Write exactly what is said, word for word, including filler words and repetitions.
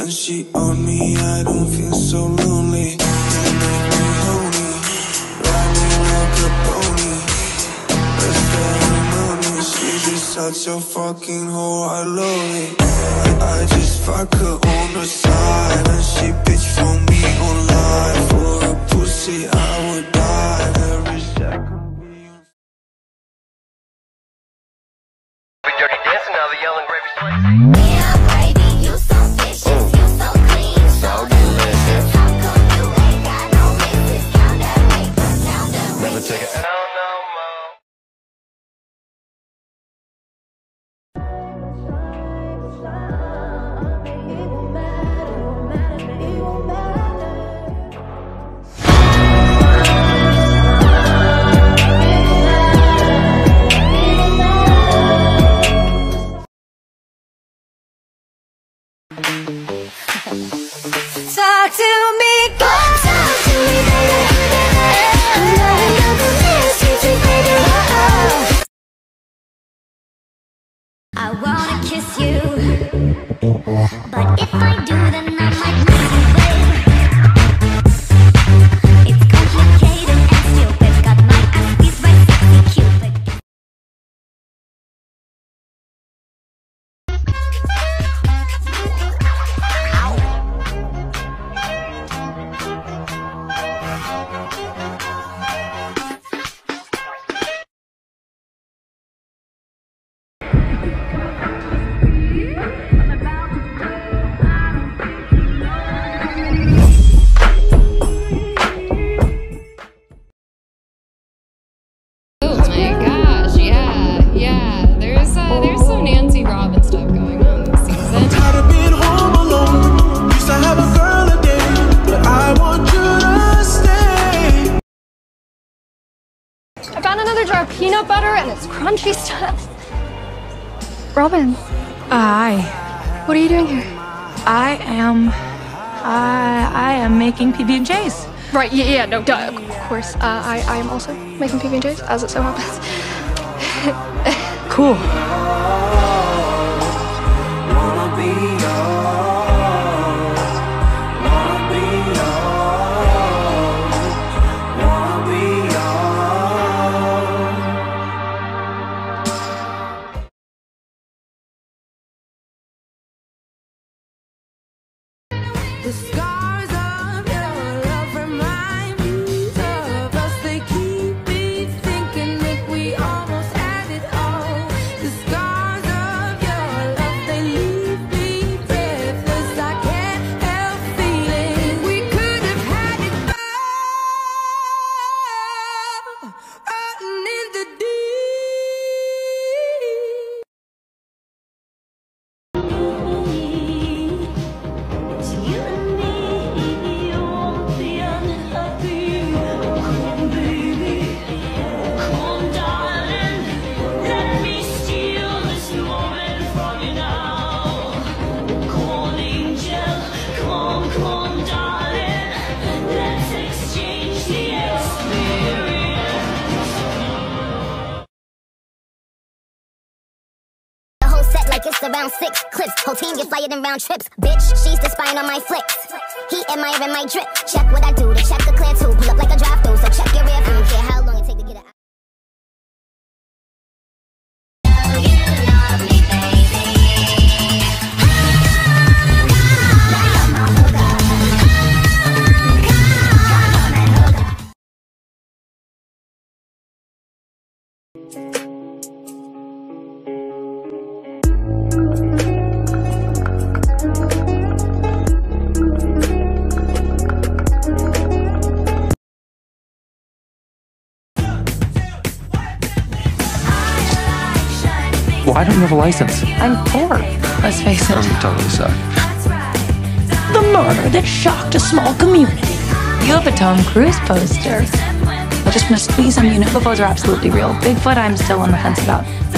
When she on me, I don't feel so lonely. You make me honey, ride me like a pony. Let's ceremony, she's just such a fucking hoe, I love it. I, I just fuck her on the side, and she bitch for me online. For a pussy, I would die every second. We dirty dancing, now the yelling gravy slicing. Yeah, baby, you so vicious, you so clean, so delicious. How come you ain't got no misses? Count that paper, count that Never take it. No, no, Talk to me, go talk to me, baby. I'm not gonna miss you, too, baby. Oh, I wanna kiss you, but if I do, then I might miss you, babe. It's complicated and stupid. Got my ass beat by sexy Cupid. I found another jar of peanut butter and it's crunchy stuff. Robin. Hi. What are you doing here? I am... I... I am making P B and J's. Right, yeah, yeah, no, duh, of course. Uh, I, I am also making P B and J's, as it so happens. Cool. Wanna be yours, wanna be yours, wanna be yours. The scars of your love remind me of us. They keep me thinking that we almost had it all. The scars of your love, they leave me breathless. I can't help feeling we could have had it all, rotten in the deep. It's you and me, you won't be unhappy. Come on, baby, come on, darling. Let me steal this moment from you now. Come on, angel, come on, come on, darling. Let's exchange the experience. The whole set like it's around six clips. Whole team get fired in round trips. Bitch, she's the spine on my flicks. He admiring my drip. Check what I do to check the clear too. Pull up like a drive through, so check your rear view. Don't care how long it take to get it out. You love me, baby. Why don't you have a license? I'm poor. Let's face it. You totally suck. The murder that shocked a small community. You have a Tom Cruise poster. I just want to squeeze some. You know, U F Os are absolutely real. Bigfoot, I'm still on the fence about.